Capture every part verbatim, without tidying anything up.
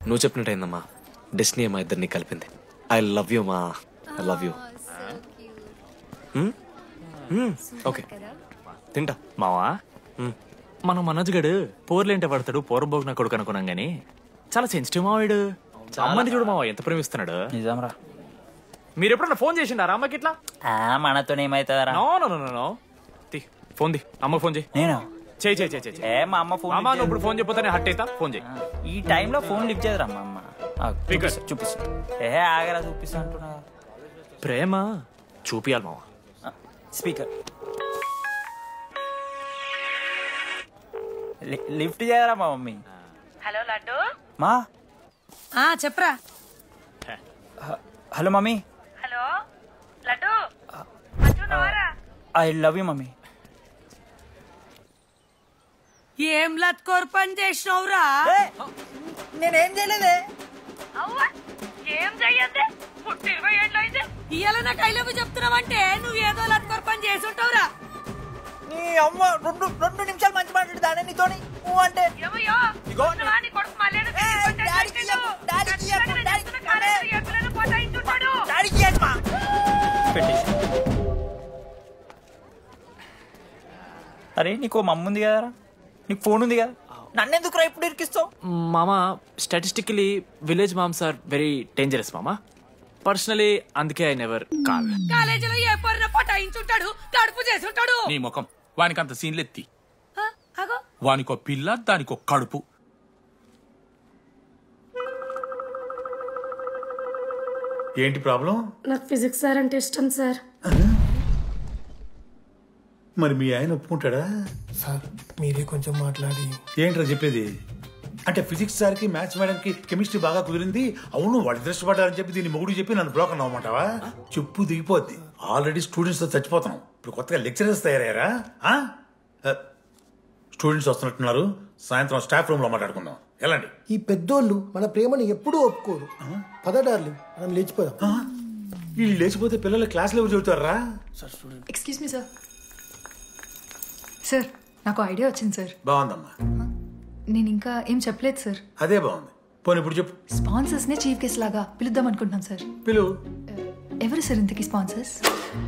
నువ్వు చెప్పినట్టయిందమ్మా. డెస్టినీ మా ఇద్దరిని కలిపింది. ఐ లవ్ యూ మా. I love you. ఓకే తింటా మావా. మనం మనోజ్ గడు పోర్లేంటే పడతాడు పోరబోగు నా కొడుకు అనుకున్నాం గానీ చాలా సెన్సిటివ్ మావాడు. అమ్మని చూడు మావా ఎంత ప్రేమిస్తున్నాడు. నిజంరా. మీరు ఎప్పుడన్నా ఫోన్ చేసిండారా అమ్మకి ఇట్లా? మనతో ఏమైతుందరా? నో నో నో నో తి ఫోన్ ది అమ్మకి ఫోన్ చేయి. నేను చేయి చేయి చేయి. ఏ మా అమ్మ ఫోన్ అమ్మ నువ్వు ఇప్పుడు ఫోన్ చెప్పితే హట్ అవుతా. ఫోన్ చేయి. ఈ టైంలో ఫోన్ లిఫ్ట్ చేయదురా మా అమ్మ. చూపిస్తా. ఏ ఆగరా చూపిస్తా అంటున్నా. ప్రేమ చూపియాలి మావా. స్పీకర్ లిఫ్ట్ చేయరా మా మమ్మీ. హలో లడ్డు. మా చెప్పరా. Hello mummy. Hello Laddu. I love you mummy. ఏం లత్కోర్ పని చేసినవురా? నేనేం చేయలేదే. ఏం చెయ్యద్దే. పుట్టి ఇరవై ఏళ్ళు అయితే ఇయ్యాల నాకు ఐ లవ్ యూ చెప్తున్నావంటే నువ్వు ఏదో లత్కోర్ పని చేసి ఉంటావురా. నీ అమ్మ రెండు రెండు నిమిషాలు మంచి మాట్లాడుతానే నీతోని. నువ్వు అంటే అరే నీకు మమ్మ ఉంది కదరా, నీకు ఫోన్ ఉంది కదా, నన్నెందుకు రా ఇప్పుడు ఇరికిస్తావు? మామా statistically village moms are very dangerous మామా. పర్సనలీ అందుకే ఐ నెవర్ కాల్. కాలేజీలో ఏ పొరిన పటాయించుంటాడు, కడుపు చేసి ఉంటాడు. నీ ముఖం వానికంత సీన్లెత్తి. వానికో పిల్ల దానికో కడుపు. ఏంటి ప్రాబ్లం? నాకు ఫిజిక్స్ సార్ అంటే ఇష్టం సార్. మరి మీ ఆయన ఒప్పుకుంటాడా? సార్ మీరే కొంచెం మాట్లాడి. ఏంట్రా చెప్పేది? అంటే ఫిజిక్స్ సార్కి మ్యాథ్స్ మేడంకి కెమిస్ట్రీ బాగా కుదిరింది, అవును వాళ్ళు ఇష్టపడ్డారని చెప్పి దీన్ని మొగుడు చెప్పి నన్ను బ్లాక్ అన్నమాటవా? చెప్పు దిగిపోద్ది. ఆల్రెడీ స్టూడెంట్స్ తో చచ్చిపోతున్నాం, ఇప్పుడు కొత్తగా లెక్చరర్స్ తయారయ్యారా? స్టూడెంట్స్ వస్తున్నట్టున్నారు, సాయంత్రం స్టాఫ్ రూమ్ లో మాట్లాడుకుందాం. ఎలాంటి ఈ పెద్దోళ్ళు మన ప్రేమను ఎప్పుడూ ఒప్పుకోరు. పద డార్లింగ్ మనం లేచిపోదాం. వీళ్ళు లేచిపోతే పిల్లలు క్లాస్లో ఎవరు చెబుతారా? Excuse me sir. సార్ నాకు ఐడియా వచ్చింది సార్. బాగుందమ్మా. నేను ఇంకా ఏం చెప్పలేదు సార్. అదే బాగుంది. పోనీ ఇప్పుడు చెప్పు. స్పాన్సర్స్ ని చీఫ్ గెస్ట్ లాగా పిలుద్దాం అనుకుంటున్నాం సార్. పిలువు. ఎవరు సార్ ఇంతకీ స్పాన్సర్స్?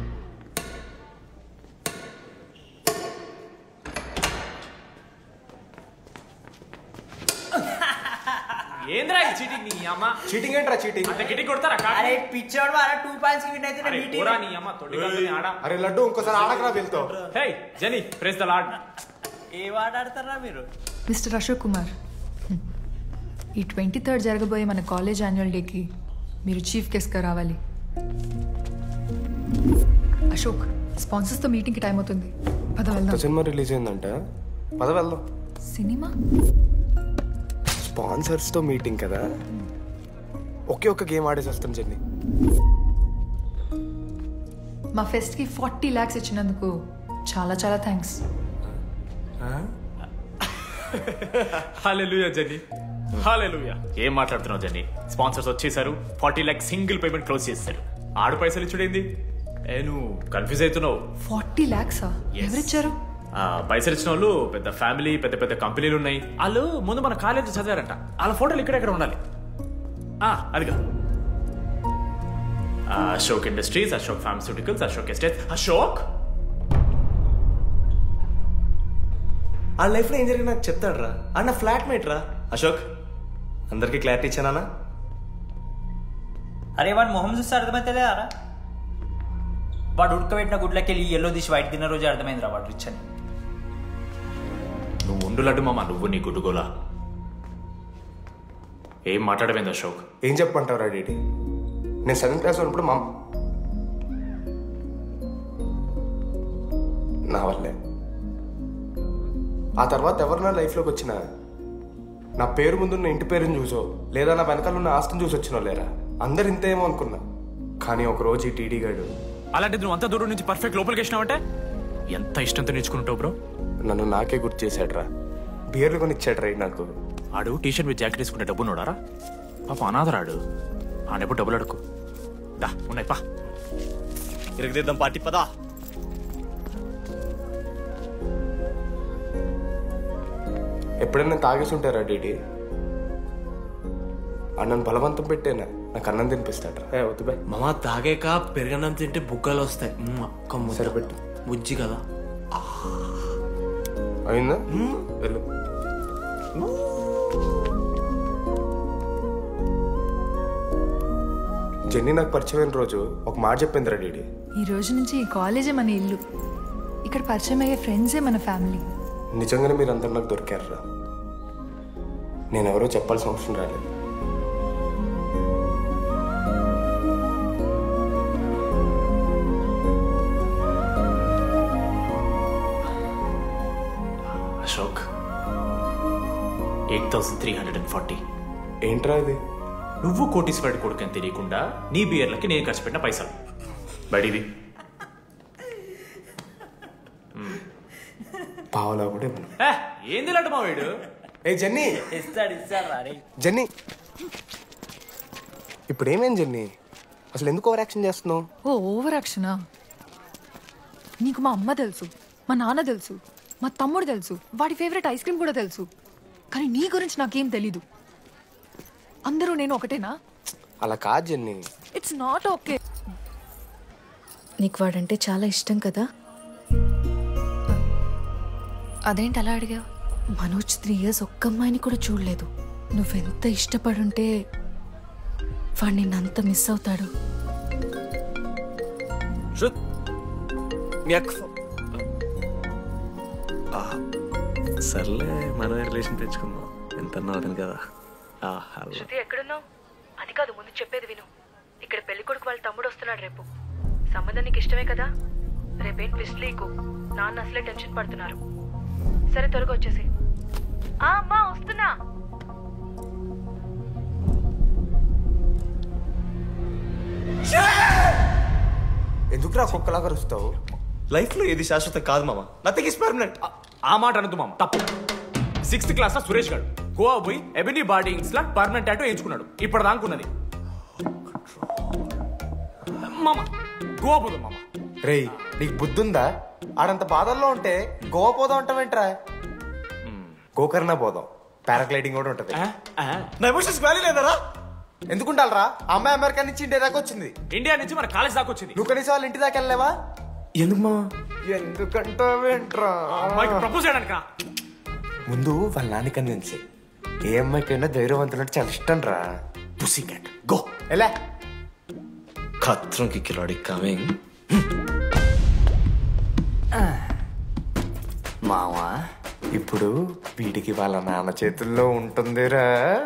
ఏంద్రా చీటింగ్? నీ అమ్మ చీటింగ్ ఏంట్రా? చీటింగ్ అంటే గిటి కొడతారా? అరే పిచ్చోడు వారా టూ పాయింట్స్ విన్ అయితే మీటింగ్. పోరా నీ అమ్మ తొడి గల్లని ఆడ. అరే లడ్డు ఇంకోసారి ఆడకరా వెళ్తావు. Hey Jenny praise the Lord. ఏ వాడ ఆడతారా మీరు? మిస్టర్ అశోక్ కుమార్, ఈ ట్వంటీ థర్డ్ జరగబోయే మన కాలేజ్ యాన్యువల్ డేకి మీరు చీఫ్ గెస్ట్గా రావాలి. అశోక్, స్పాన్సర్స్తో మీటింగ్కి టైం అవుతుంది, పద వెళ్దాం. సినిమా రిలీజ్ అయిందంట, పద వెళ్దాం. సినిమా? స్పాన్సర్స్తో మీటింగ్ కదా, ఒకే ఒక్క గేమ్ ఆడేసి వస్తాం జెన్నీ. మా ఫెస్ట్కి ఫార్టీ ల్యాక్స్ ఇచ్చినందుకు చాలా చాలా థ్యాంక్స్. హల్లెలూయా జెన్నీ, హల్లెలూయా. ఏం మాట్లాడుతున్నావు జెన్నీ? స్పాన్సర్స్ వచ్చేసారు, forty lakh single payment close చేస్తారు. ఆడు పైసలు ఇచ్చుడేంది? ఏ నువ్వు కన్ఫ్యూజ్ అవుతున్నావు. ఫార్టీ ల్యాక్సా? ఎవరిచ్చారు? పైసలు ఇచ్చిన వాళ్ళు పెద్ద ఫ్యామిలీ, పెద్ద పెద్ద కంపెనీలు ఉన్నాయి. వాళ్ళు ముందు మన కాలేజ్ చదివారంట, వాళ్ళ ఫోటోలు ఇక్కడెక్కడ ఉండాలి. అదిగా Ashok industries, Ashok pharmaceuticals, Ashok estates. Ashok ఆ లైఫ్లో ఏం జరిగింది నాకు చెప్తాడు రా. అన్న ఫ్లాట్ మేట్ రా అశోక్. అందరికి క్లారిటీ ఇచ్చానా? అరే వాడు మొహం చూస్తే అర్థమైతేలేదా? వాడు ఉడకబెట్టిన గుడ్లకి వెళ్ళి ఎల్లో తీసి వైట్ తిన్న రోజు అర్థమైందిరా వాడు రిచ్ అని. నువ్వు ఉండు లడ్డు మామ, నువ్వు నీ గుడ్డుగోలా. ఏం మాట్లాడమైంది అశోక్? ఏం చెప్పమంటావు రా డీటీ? నేను సెవెంత్ క్లాస్ ఉన్నప్పుడు మా నా వల్లే. ఆ తర్వాత ఎవరు నా లైఫ్లోకి వచ్చినా నా పేరు ముందున్న ఇంటి పేరుని చూసో లేదా నా వెనకాల ఉన్న ఆస్తిని చూసి వచ్చినో లేరా, అందరు ఇంతేమో అనుకున్నా. కానీ ఒకరోజు ఈ టీడీ గాడు. అలాంటిది నువ్వు అంత దూరం నుంచి పర్ఫెక్ట్ లోపలికి వచ్చినావంటే ఎంత ఇష్టంతో నేర్చుకుంటావు బ్రో. నన్ను నాకే గుర్తు చేశాడు రా, బియర్లు కొని ఇచ్చాడు రా నాకు. ఆడు టీషర్ట్ మీద జాకెట్ వేసుకుంటే డబ్బు నోడారా? పాప అనాథరాడు, ఆడెప్పుడు డబ్బులు అడుకు. దా ఉన్నాయి పా, ఇరగదిద్దాం పార్టీ పదా. ఎప్పుడైనా తాగేసి ఉంటారా డీటీ? అన్నను బలవంతం పెట్టేనా నాకు అన్నం తినిపిస్తాడు. ఏ వద్దు బాయ్. మామ తాగాక పెరగన్నం తింటే బుగ్గలు వస్తాయి. అక్క సరిపెట్టు. బుజ్జి కదా. అయిందా? వెళ్ళు. జెన్నీ నాకు పరిచయమైన రోజు ఒక మాట చెప్పింది రా డీడీ. ఈ రోజు నుంచి ఈ కాలేజే మన ఇల్లు, ఇక్కడ పరిచయం అయ్యే ఫ్రెండ్సే మన ఫ్యామిలీ. నిజంగానే మీరు అందరు నాకు దొరికారురా. నేను ఎవరో చెప్పాల్సిన అవసరం రాలేదు. Ashok, eight thousand three hundred and forty. ఏంట్రా ఇది? నువ్వు కోటీశ్వరుడి కొడుకు అని తెలియకుండా నీ బియర్లకి నేను ఖర్చు పెట్టిన పైసలు. బడిది పావలా కూడా ఇవ్వను. ఏంది లాంటి మా వీడు? ఏ జెన్నీ, ఇస్తాడు ఇస్తాడు రా. జెన్నీ ఇప్పుడు ఏమేం జెన్నీ? అసలు ఎందుకు ఓవర్ యాక్షన్ చేస్తున్నావు? ఓ ఓవర్ యాక్షనా? నీకు మా అమ్మ తెలుసు, మా నాన్న తెలుసు, మా తమ్ముడు తెలుసు, వాడి ఫేవరెట్ ఐస్ క్రీమ్ కూడా తెలుసు. కానీ నీ గురించి నాకేం తెలీదు. అందరూ నేను ఒకటేనా? అలా కాదు జెన్నీ. It's not okay. నీకు వాడంటే చాలా ఇష్టం కదా? అదేంటి అలా అడిగావు? మనోజ్ త్రీ ఇయర్స్ ఒక్క అమ్మాయిని కూడా చూడలేదు. నువ్వెంత ఇష్టపడుంటే వాడు నిన్నంత మిస్ అవుతాడు. సర్లే మన రిలేషన్ తెచ్చుకుందాం. ఎంత అవుతుంది కదా. శృతి ఎక్కడున్నావు? అది కాదు, ముందు చెప్పేది విను. ఇక్కడ పెళ్లి కొడుకు వాళ్ళ తమ్ముడు వస్తున్నాడు రేపు. సంబంధం నీకు ఇష్టమే కదా? రేపేం ట్విస్ట్ లీకు. నాన్న అసలే టెన్షన్ పడుతున్నారు. సరే త్వరగా వచ్చేసి. అమ్మా వస్తున్నా. ఎందుకురా కుక్కలాగా రుస్తావు? లైఫ్ లో ఏది శాశ్వతం కాదు మామ. Nothing is permanent. ఆ మాట అనదు మామ, తప్పు. సిక్స్త్ క్లాస్ లో సురేష్ గారు గోవా పోయి ఎబినీ బాడీస్ లా పర్మనెంట్ టాటూ ఎంచుకున్నాడు. ఇప్పుడు దానుకున్నది మామ. గోవా పోదాం మామ. రేయ్ నీకు బుద్ధుందా? ఆడంత బాధల్లో ఉంటే గోవా పోదాం అంటావేంట్రా? గోకర్ణ పోదాం, పారాగ్లైడింగ్ కూడా ఉంటది. నా ఎమోషన్స్ వాల్యూ లేదరా? ఎందుకుంటారా? అమ్మాయి అమెరికా నుంచి ఇండియా దాకా వచ్చింది. ఇండియా నుంచి మన కాలేజ్ దాకా వచ్చింది. నువ్వు కనీసం వాళ్ళ ఇంటి దాకా వెళ్ళలేవా? ఎందుకు మా? ఎందుకంటావేంట్రా? ప్రపోజ్ చేయడానికి ముందు వాళ్ళ నాన్న కన్విన్స్. ఏ అమ్మాయికైనా ధైర్యవంతులంటే చాలా ఇష్టం రా. Pussy cat go. ఎలా? ఖత్రం కి కిలాడి కమింగ్. మావా ఇప్పుడు వీడికి వాళ్ళ నాన్న చేతుల్లో ఉంటుందిరా.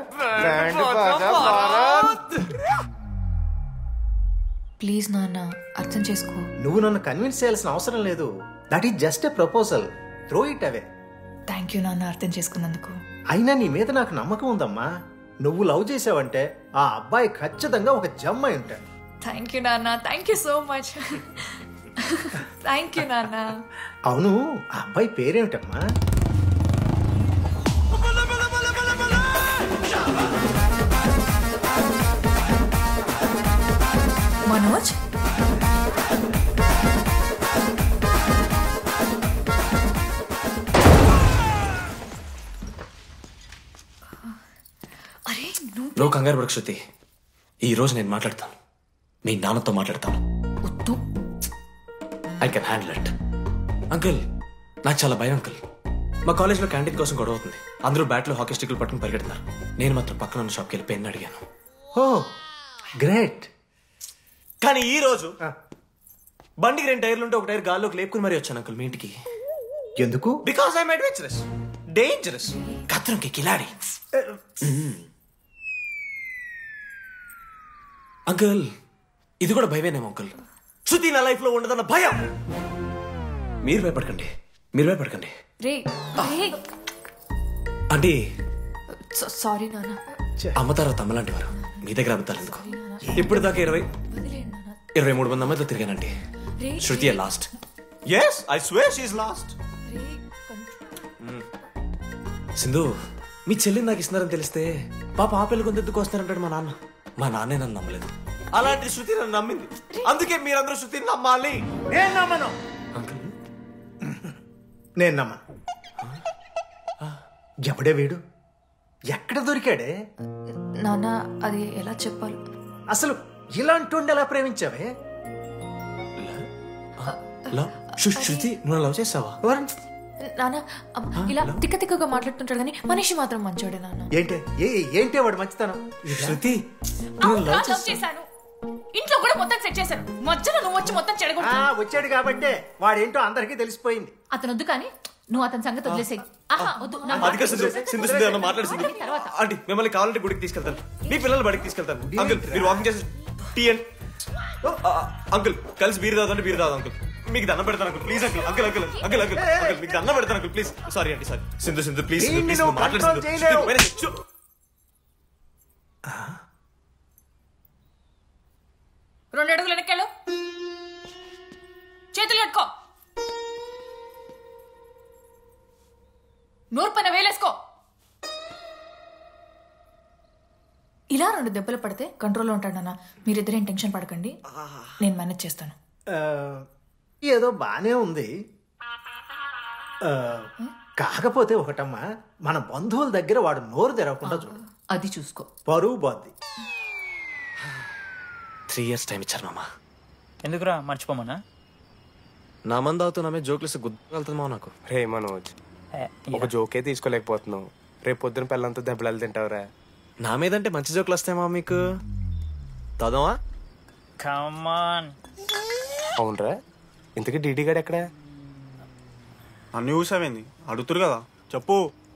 ప్లీజ్ నాన్న అర్థం చేసుకో. నువ్వు నన్ను కన్విన్స్ చేయాల్సిన అవసరం లేదు. That is just a proposal. Throw it away. Thank you నాన్న అర్థం చేసుకున్నందుకు. అయినా నీ మీద నాకు నమ్మకం ఉందమ్మా. నువ్వు లవ్ చేసావంటే ఆ అబ్బాయి ఖచ్చితంగా ఒక జమ్మాయి ఉంటాడు. థ్యాంక్ యూ నాన్న. Thank you so much. Thank you నాన్న. అవును, ఆ అబ్బాయి పేరేమిటమ్మా? మనోజ్. అరే నువ్వు కంగారు పడకు శృతి. ఈ రోజు నేను మాట్లాడతాను. మీ నాన్నతో మాట్లాడతాను. వద్దు. I can handle it. Uncle నాకు చాలా భయం అంకుల్. మా కాలేజ్లో క్యాంటీన్ కోసం గొడవ అవుతుంది. అందరూ బ్యాట్లో హాకీ స్టిక్లు పట్టుకుని పరిగెడుతున్నారు. నేను మాత్రం పక్కన ఉన్న షాప్కి వెళ్ళి పెన్ అడిగాను. Oh great. కానీ ఈ రోజు బండికి రెండు టైర్లు ఉంటే ఒక టైర్ గాల్లోకి లేపుకుని మరీ వచ్చాను అంకుల్ మీ ఇంటికి. ఎందుకు? బికాస్ ఐఎమ్ అడ్వెంచరస్, డేంజరస్, కత్రంకి కిలాడి. అంకుల్ ఇది కూడా భయమేనేమో అంకుల్. శృతి నా లైఫ్ లో ఉండదన్న భయం. మీరు భయపడకండి, మీరు భయపడకండి. రే అంటే సారీ నాన్న. అమ్మతారా తమ్మలాంటి వారు మీ దగ్గర అబద్ధాలు ఎందుకు? ఇప్పుడు దాకా ఇరవై ఇరవై మూడు మంది అమ్మాయితో తిరిగానండి. Shruti last. yes I swear she is last. Sindhu మీ చెల్లిని నాకు ఇస్తున్నారని తెలిస్తే పాప ఆ పిల్ల కొంత ఎందుకు వస్తారంటాడు మా నాన్న. మా నాన్నే నన్ను నమ్మలేదు. అలాంటి శృతి నన్ను నమ్మింది. అందుకే మీరందరూ శృతిని నమ్మాలి. నేను నమ్మను అంకుల్. నేను నమ్మను. ఎవడే వీడు? ఎక్కడ దొరికాడే? నాన్న అది ఎలా చెప్పాలి? అసలు ఇలాంటి ఎలా ప్రేమించావే? శృతి నువ్వు లవ్ చేసావా? నాన్న ఇలా తిక్క తిక్కగా మాట్లాడుతుంటాడు కానీ మనిషి మాత్రం మంచోడే నాన్న. ఏంటి ఏంటి వాడు మంచితనం? శృతి చేశాను, ఇంట్లో కూడా మొత్తం సెట్ చేశాను, మధ్యలో నువ్వు వచ్చి మొత్తం చెడగొట్టా. వచ్చాడు కాబట్టి వాడేంటో అందరికీ తెలిసిపోయింది. అతను వద్దు కానీ నువ్వు అతని సంగతి వదిలేసేయి. ఆంటీ మిమ్మల్ని కావాలంటే గుడికి తీసుకెళ్తాను, మీ పిల్లలు బడికి తీసుకెళ్తాను. అంకుల్ మీరు వాకింగ్ చేసి టీ అండ్ అంకుల్ కలిసి బీర్ తాగుతుంటే బీర్ తాగు అంకుల్. మీకు దండం పెడతాను uncle please uncle. Uncle uncle uncle uncle uncle మీకు దండం పెడతాను అంకుల్ ప్లీజ్. సారీ అండి sorry. Sindhu Sindhu please please మాట్లాడు. రెండు అడుగులు వెనక్కెళ్ళు, చేతులు కట్టుకో, నూరు పైన వేలేసుకో. ఇలా రెండు దెబ్బలు పడితే కంట్రోల్లో ఉంటాడన్నా. మీరిద్దరేం టెన్షన్ పడకండి, నేను మేనేజ్ చేస్తాను. ఏదో బానే ఉంది, కాకపోతే ఒకటమ్మా, మన బంధువుల దగ్గర వాడు నోరు తెరవకుండా చూడు. అది చూసుకో, పరువు బాద్ది. త్రీ ఇయర్స్ టైం ఇచ్చారు మామ. ఎందుకురా మర్చిపోమన్నా? నా మంది అవుతూ నామే జోక్లు గుర్తుకెళ్తుంది మా నాకు. రే మనోజ్, ఒక జోకే తీసుకోలేకపోతున్నావు, రేపు పొద్దున పిల్లలతో దెబ్బలు తింటావురా. నా మీదంటే మంచి జోకులు వస్తాయమా మీకు? తాదామా? కమాన్. అవునరా, ఇంతకీ డీడీ గారు ఎక్కడా? అన్ని చూసావేంది? అడుగుతురు కదా, చెప్పు.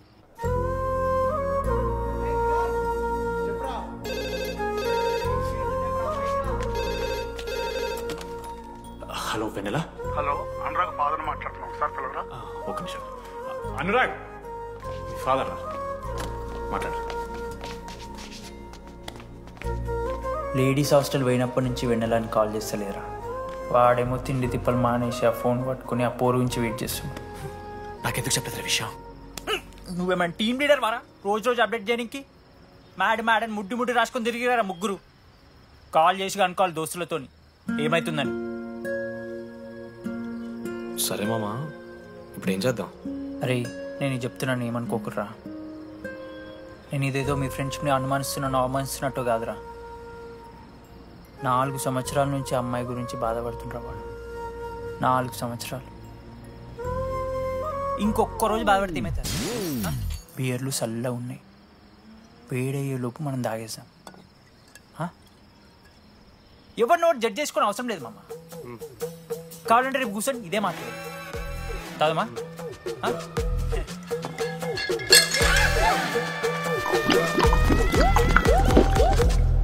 Hello Vennela. Hello, Anurag father మాట్లాడుతున్నాం, ఒకసారి పిలవరా? ఒక నిమిషం. అనురాగ్ మీ ఫాదర్ రా, మాట్లాడు. లేడీస్ హాస్టల్ పోయినప్పటి నుంచి వెన్నెలని కాల్ చేస్తలేరా? వాడేమో తిండి తిప్పలు మానేసి ఆ ఫోన్ పట్టుకుని ఆ పోరు గురించి వెయిట్ చేస్తున్నాడు. నాకెందుకు చెప్పలేదు విషయం? నువ్వేమైనా టీమ్ లీడర్ వారా రోజు రోజు అప్డేట్ చేయడానికి? మ్యాడ్ మ్యాడ్ అని ముడ్డి ముడ్డి రాసుకొని తిరిగిరారా ముగ్గురు. కాల్ చేసి అనుకోవాలి దోస్తులతోని ఏమైతుందని. సరే మామా, ఇప్పుడు ఏం చేద్దాం? అరే నేను చెప్తున్నాను, ఏమనుకోకుర్రా. నేను ఇదేదో మీ ఫ్రెండ్షిప్ని అనుమానిస్తున్నాను అవమానిస్తున్నట్టు కాదురా. నాలుగు సంవత్సరాల నుంచి అమ్మాయి గురించి బాధపడుతుండ్రా వాడు. నాలుగు సంవత్సరాలు. ఇంకొక్క రోజు బాధపడితే ఏమవుతుంది? బియర్లు చల్లగా ఉన్నాయి, వేడయ్యే లోపు మనం తాగేసాం. ఎవరు నోట్ జడ్జ్ చేసుకుని అవసరం లేదు మామ. కావాలంటే రేపు కూర్చొని ఇదే మాట్లాడు. తాగమా?